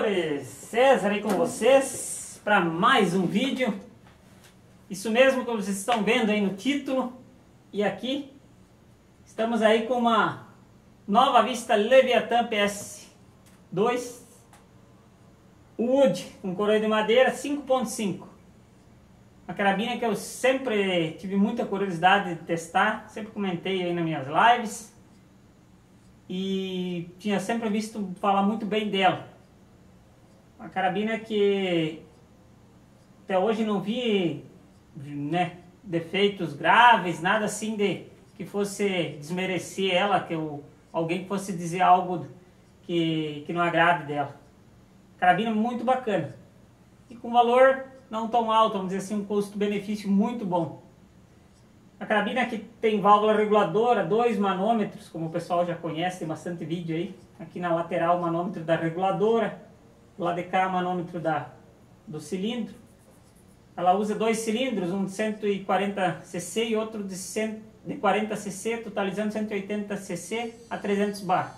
caçadores, César aí com vocês para mais um vídeo. Isso mesmo que vocês estão vendo aí no título. E aqui estamos aí com uma Nova Vista Leviathan PS2 Wood com coroa de madeira 5.5. Uma carabina que eu sempre tive muita curiosidade de testar, sempre comentei aí nas minhas lives e tinha sempre visto falar muito bem dela. Uma carabina que até hoje não vi, né, defeitos graves, nada assim de que fosse desmerecer ela, que alguém fosse dizer algo que não agrade dela. Carabina muito bacana e com valor não tão alto, vamos dizer assim, um custo-benefício muito bom. A carabina que tem válvula reguladora, 2 manômetros, como o pessoal já conhece, tem bastante vídeo aí. Aqui na lateral o manômetro da reguladora, do lado de cá o manômetro do cilindro. Ela usa 2 cilindros, um de 140 cc e outro de 40 cc, totalizando 180 cc a 300 bar.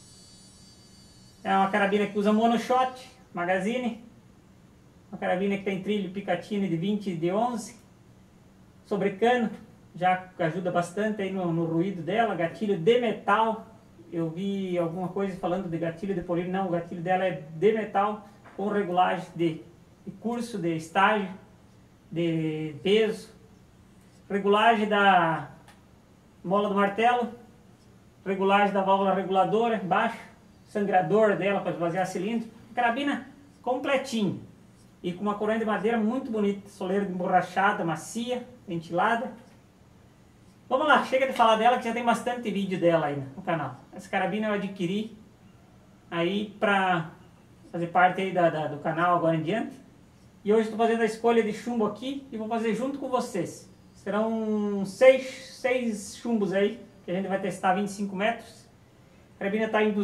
É uma carabina que usa monoshot, magazine. Uma carabina que tem trilho Picatinny de 20 e de 11. Sobrecano, já ajuda bastante aí no ruído dela. Gatilho de metal. Eu vi alguma coisa falando de gatilho de polímero. Não, o gatilho dela é de metal, com regulagem de curso, de estágio, de peso. Regulagem da mola do martelo. Regulagem da válvula reguladora embaixo. Sangrador dela para esvaziar cilindro. Carabina completinho. E com uma coroa de madeira muito bonita, soleira emborrachada, macia, ventilada. Vamos lá, chega de falar dela que já tem bastante vídeo dela aí no canal. Essa carabina eu adquiri aí para fazer parte aí do canal agora em diante. E hoje estou fazendo a escolha de chumbo aqui e vou fazer junto com vocês. Serão 6 chumbos aí, que a gente vai testar 25 metros. A carabina está em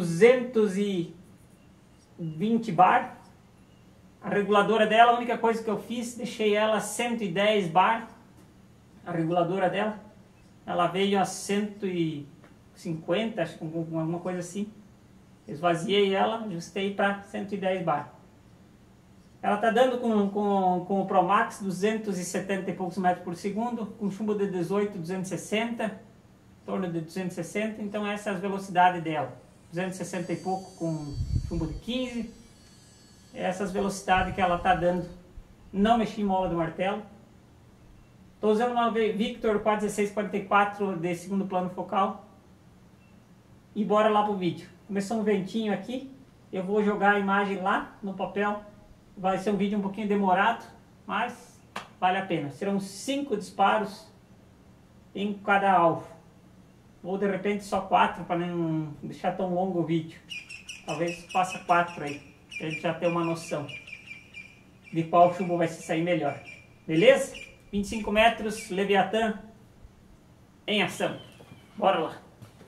220 bar. A reguladora dela, a única coisa que eu fiz, deixei ela a 110 bar, a reguladora dela. Ela veio a 150, acho que alguma coisa assim. Esvaziei ela, ajustei para 110 bar. Ela está dando com o Promax 270 e poucos metros por segundo, com chumbo de 18, 260, em torno de 260. Então essa é a velocidade dela. 260 e pouco com chumbo de 15. Essas velocidades que ela está dando. Não mexi em mola do martelo. Estou usando uma Victor 41644 de segundo plano focal. E bora lá pro vídeo. Começou um ventinho aqui. Eu vou jogar a imagem lá no papel. Vai ser um vídeo um pouquinho demorado, mas vale a pena. Serão 5 disparos em cada alvo. Ou de repente só 4 para não deixar tão longo o vídeo. Talvez faça 4 aí. Pra gente já ter uma noção de qual chumbo vai se sair melhor. Beleza? 25 metros, Leviathan em ação. Bora lá.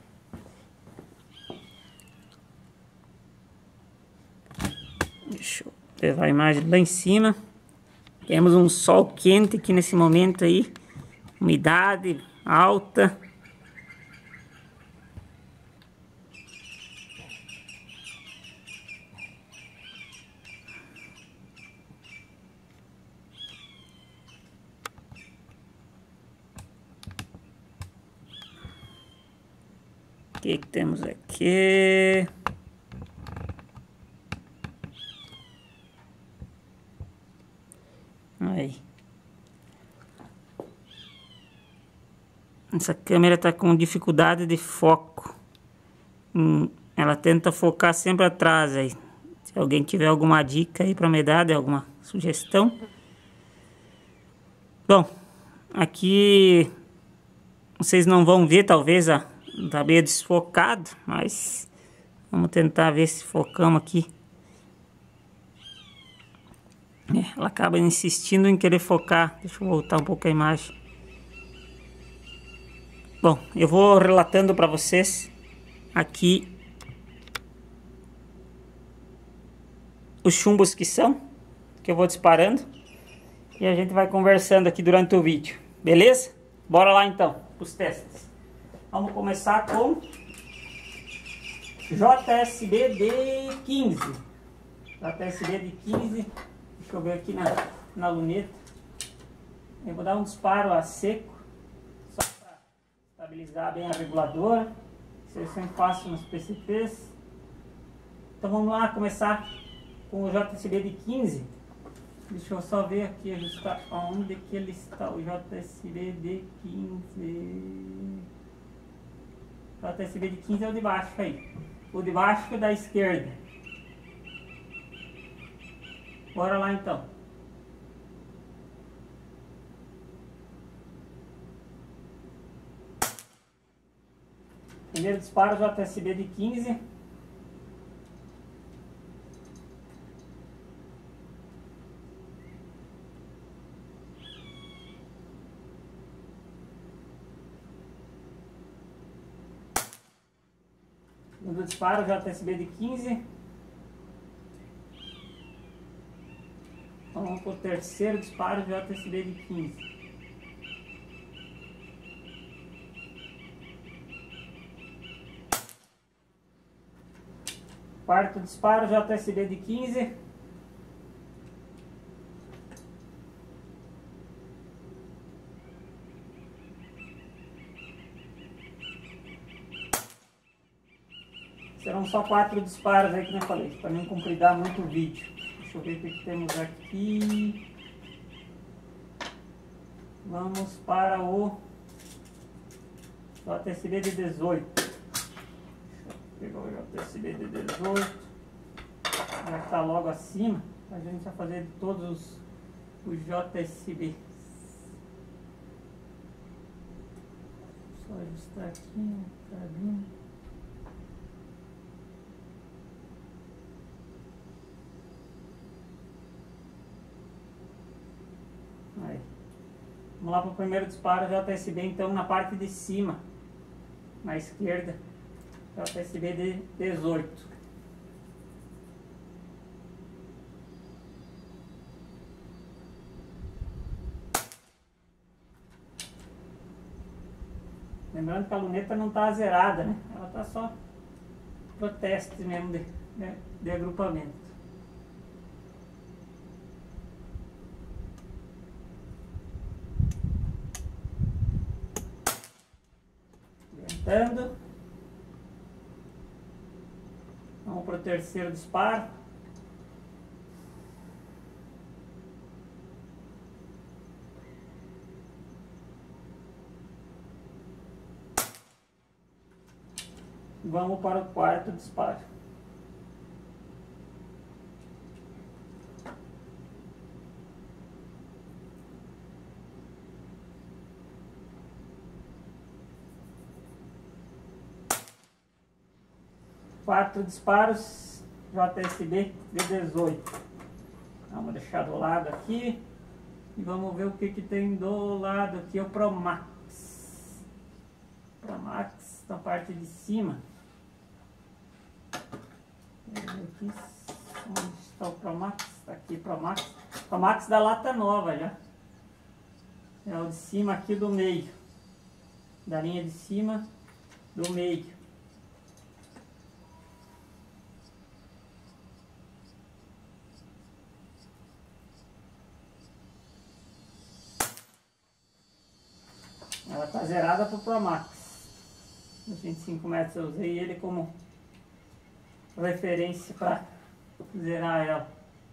Deixa eu levar a imagem lá em cima. Temos um sol quente aqui nesse momento aí. Umidade alta. O que temos aqui? Aí. Essa câmera está com dificuldade de foco. Ela tenta focar sempre atrás aí. Se alguém tiver alguma dica aí para me dar, alguma sugestão. Bom, aqui vocês não vão ver talvez tá meio desfocado, mas vamos tentar ver se focamos aqui. Ela acaba insistindo em querer focar. Deixa eu voltar um pouco a imagem. Bom, eu vou relatando para vocês aqui os chumbos que eu vou disparando e a gente vai conversando aqui durante o vídeo, beleza? Bora lá então, os testes. Vamos começar com JSB D15. JSB de 15. Deixa eu ver aqui na luneta. Eu vou dar um disparo a seco, só para estabilizar bem a reguladora. Isso eu sempre faço nos PCPs. Então vamos lá começar com o JSB de 15. Deixa eu só ver aqui, ajustar onde que ele está, o JSB de 15. O JSB de 15 é o de baixo aí. O de baixo é da esquerda. Bora lá então. Primeiro disparo, JSB de 15. Segundo disparo, JSB de 15. Vamos para o terceiro disparo, JSB de 15. Quarto disparo, JSB de 15. Serão só 4 disparos aí que eu falei, para não compridar muito o vídeo. Deixa eu ver o que temos aqui. Vamos para o JSB de 18. Deixa eu pegar o JSB de 18. Já está logo acima. A gente vai fazer de todos os JSB. Só ajustar aqui, carabina. Aí. Vamos lá para o primeiro disparo, JSB então na parte de cima, na esquerda, JSB de 18. Lembrando que a luneta não está zerada, né? Ela está só para teste mesmo de agrupamento. Vamos para o terceiro disparo. Vamos para o quarto disparo. Quatro disparos, JSB de 18. Vamos deixar do lado aqui. E vamos ver o que tem do lado aqui, o Promax. Promax na parte de cima. Aqui, onde está o Promax? Está aqui, Promax. Promax da lata nova já. É o de cima aqui do meio. Da linha de cima do meio. Ela está zerada para o Promax. Nos 25 metros eu usei ele como referência para zerar ela.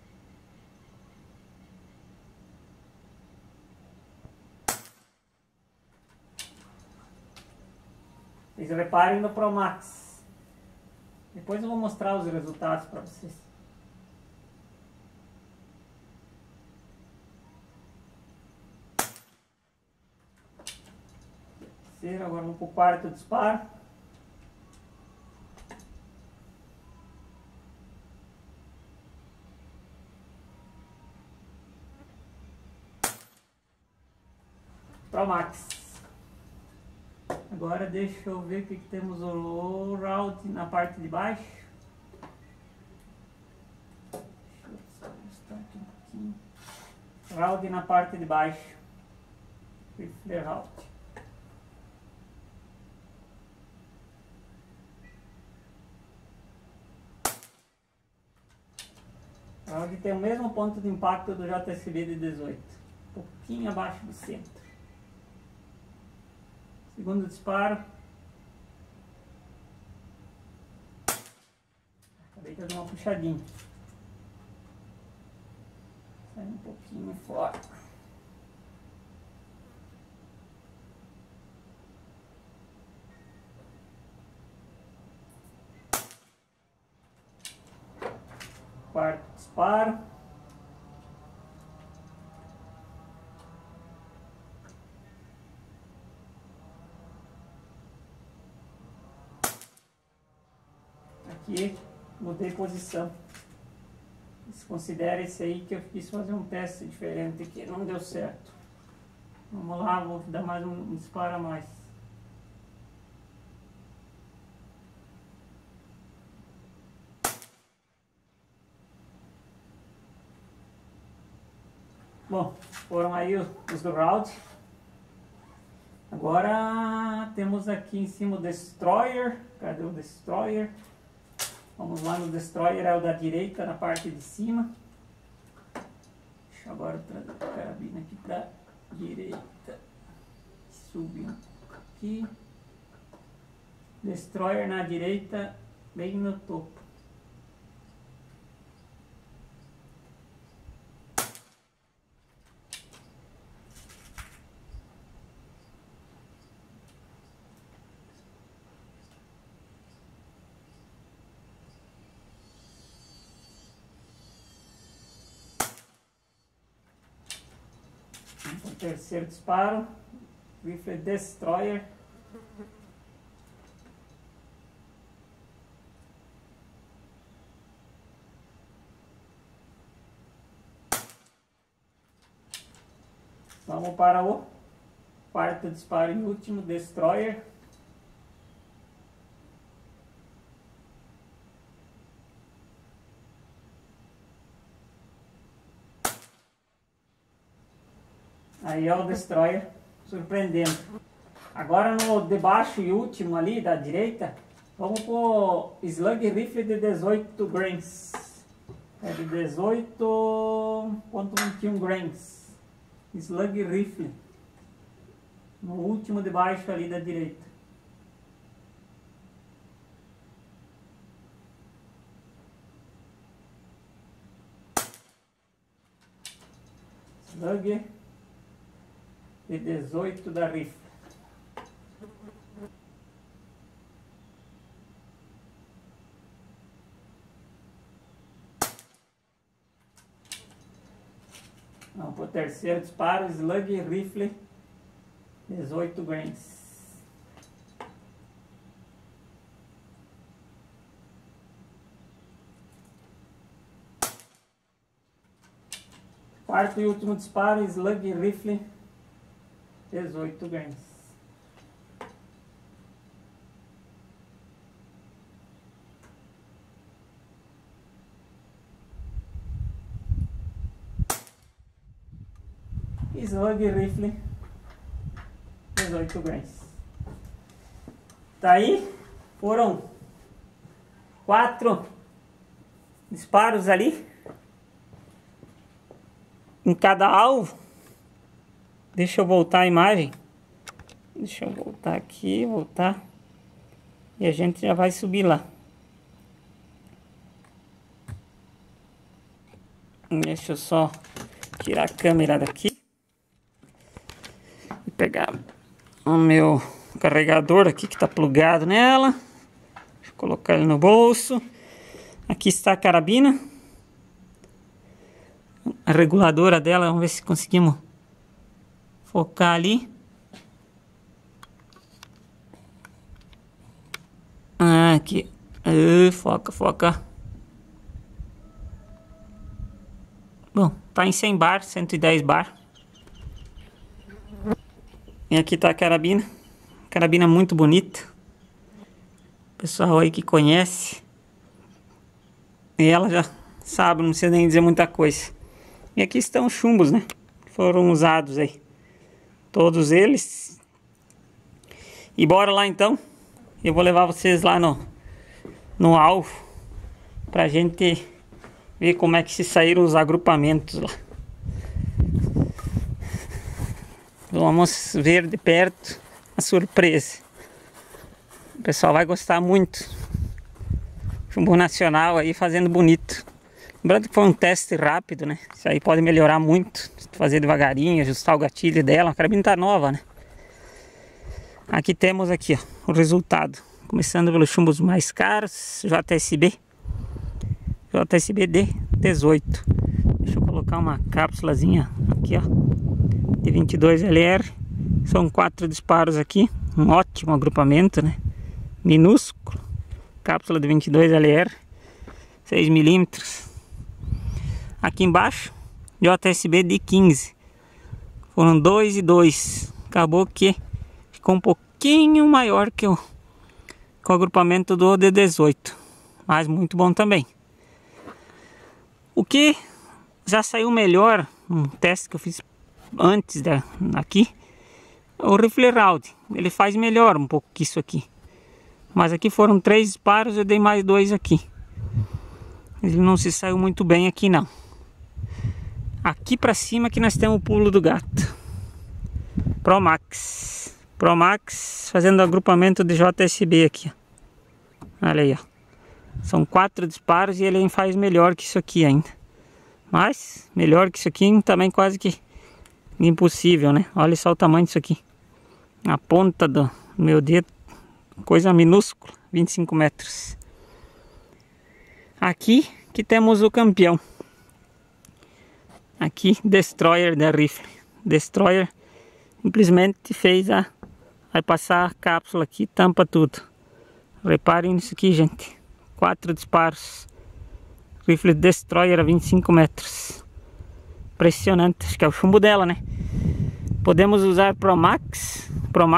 Vocês reparem no Promax. Depois eu vou mostrar os resultados para vocês. Agora vamos para o quarto disparo. Promax. Agora deixa eu ver o que temos o round na parte de baixo. Deixa eu só ajustar aqui um pouquinho. Round na parte de baixo. Rifle round. Onde tem o mesmo ponto de impacto do JSB de 18, um pouquinho abaixo do centro. Segundo disparo. Acabei de dar uma puxadinha. Sai um pouquinho fora. Quarto disparo. Aqui mudei posição. Considera esse aí que eu quis fazer um teste diferente aqui, não deu certo. Vamos lá, vou dar mais um disparo a mais. Bom, foram aí os do round. Agora temos aqui em cima o Destroyer. Cadê o Destroyer? Vamos lá no Destroyer, é o da direita, na parte de cima. Deixa eu agora trazer a carabina aqui para direita. Subir um pouco aqui. Destroyer na direita, bem no topo. O terceiro disparo, rifle Destroyer. Vamos para o quarto disparo e último, Destroyer. Aí é o Destroyer, surpreendendo. Agora no de baixo e último ali, da direita, vamos pro Slug Rifle de 18 grains. É de 18,21 grains. Slug Rifle. No último de baixo ali da direita. Slug de 18 da rifle. Vamos para o terceiro disparo, Slug Rifle 18 grains. Quarto e último disparo, Slug Rifle 18 grains. Slug Rifle 18 grains. Tá aí, foram 4 disparos ali em cada alvo. Deixa eu voltar a imagem. Deixa eu voltar aqui, voltar. E a gente já vai subir lá. Deixa eu só tirar a câmera daqui. E pegar o meu carregador aqui que está plugado nela. Deixa eu colocar ele no bolso. Aqui está a carabina. A reguladora dela, vamos ver se conseguimos focar ali. Aqui. Foca, foca. Bom, tá em 100 bar, 110 bar. E aqui tá a carabina. Carabina muito bonita. Pessoal aí que conhece. E ela já sabe, não precisa nem dizer muita coisa. E aqui estão os chumbos, né? Que foram usados aí. Todos eles. E bora lá então. Eu vou levar vocês lá no alvo. Pra gente ver como é que se saíram os agrupamentos lá. Vamos ver de perto a surpresa. O pessoal vai gostar muito. Chumbo nacional aí fazendo bonito. Lembrando que foi um teste rápido, né? Isso aí pode melhorar muito. Fazer devagarinho, ajustar o gatilho dela. A carabina tá nova, né? Aqui temos aqui, ó, o resultado. Começando pelos chumbos mais caros. JSB D18. Deixa eu colocar uma cápsulazinha aqui, ó, de 22 LR. São 4 disparos aqui. Um ótimo agrupamento, né? Minúsculo. Cápsula de 22 LR. 6 milímetros. Aqui embaixo, JSB de 15. Foram 2 e 2. Acabou que ficou um pouquinho maior que o agrupamento do D18. Mas muito bom também. O que já saiu melhor, um teste que eu fiz antes aqui, é o rifle round. Ele faz melhor um pouco que isso aqui. Mas aqui foram 3 disparos, eu dei mais 2 aqui. Ele não se saiu muito bem aqui não. Aqui pra cima que nós temos o pulo do gato. Pro Max fazendo agrupamento de JSB aqui, ó. Olha aí, ó. São 4 disparos e ele faz melhor que isso aqui ainda. Mas melhor que isso aqui também quase que impossível, né? Olha só o tamanho disso aqui. A ponta do meu dedo, coisa minúscula, 25 metros. Aqui que temos o campeão. Aqui, Destroyer da rifle. Destroyer simplesmente vai passar a cápsula aqui, tampa tudo. Reparem nisso aqui, gente. 4 disparos. Rifle Destroyer a 25 metros. Impressionante. Acho que é o chumbo dela, né? Podemos usar Pro Max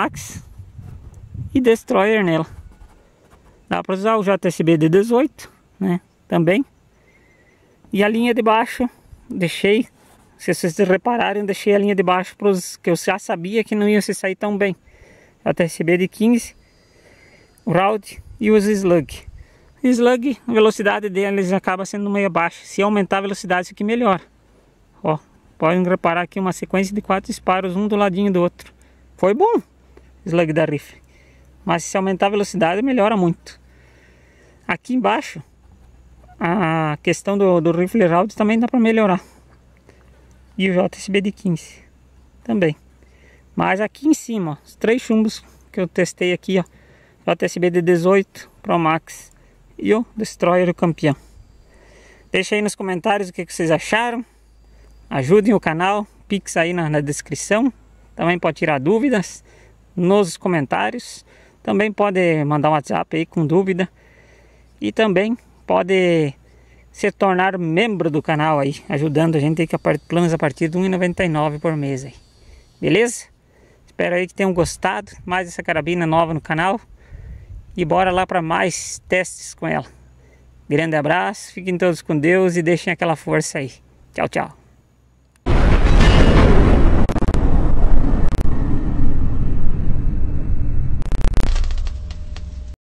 e Destroyer nela. Dá para usar o JSB de 18, né? Também. E a linha de baixo, deixei, se vocês repararem, deixei a linha de baixo para os que eu já sabia que não iam se sair tão bem. JSB de 15, o Round e os Slug. O Slug, a velocidade deles acaba sendo meio baixa. Se aumentar a velocidade, isso aqui melhora. Ó, podem reparar aqui uma sequência de 4 disparos, um do ladinho do outro. Foi bom, Slug da rifle. Mas se aumentar a velocidade, melhora muito. Aqui embaixo, a questão do rifle round também dá para melhorar. E o JSB de 15 também. Mas aqui em cima, ó, os 3 chumbos que eu testei aqui, ó, JSB de 18, Pro Max e o Destroyer, o campeão. Deixa aí nos comentários o que vocês acharam. Ajudem o canal, Pix aí na descrição. Também pode tirar dúvidas nos comentários. Também pode mandar um WhatsApp aí com dúvida. E também pode se tornar membro do canal aí, ajudando a gente aí com planos a partir de R$ 1,99 por mês aí. Beleza? Espero aí que tenham gostado mais dessa carabina nova no canal. E bora lá para mais testes com ela. Grande abraço, fiquem todos com Deus e deixem aquela força aí. Tchau, tchau.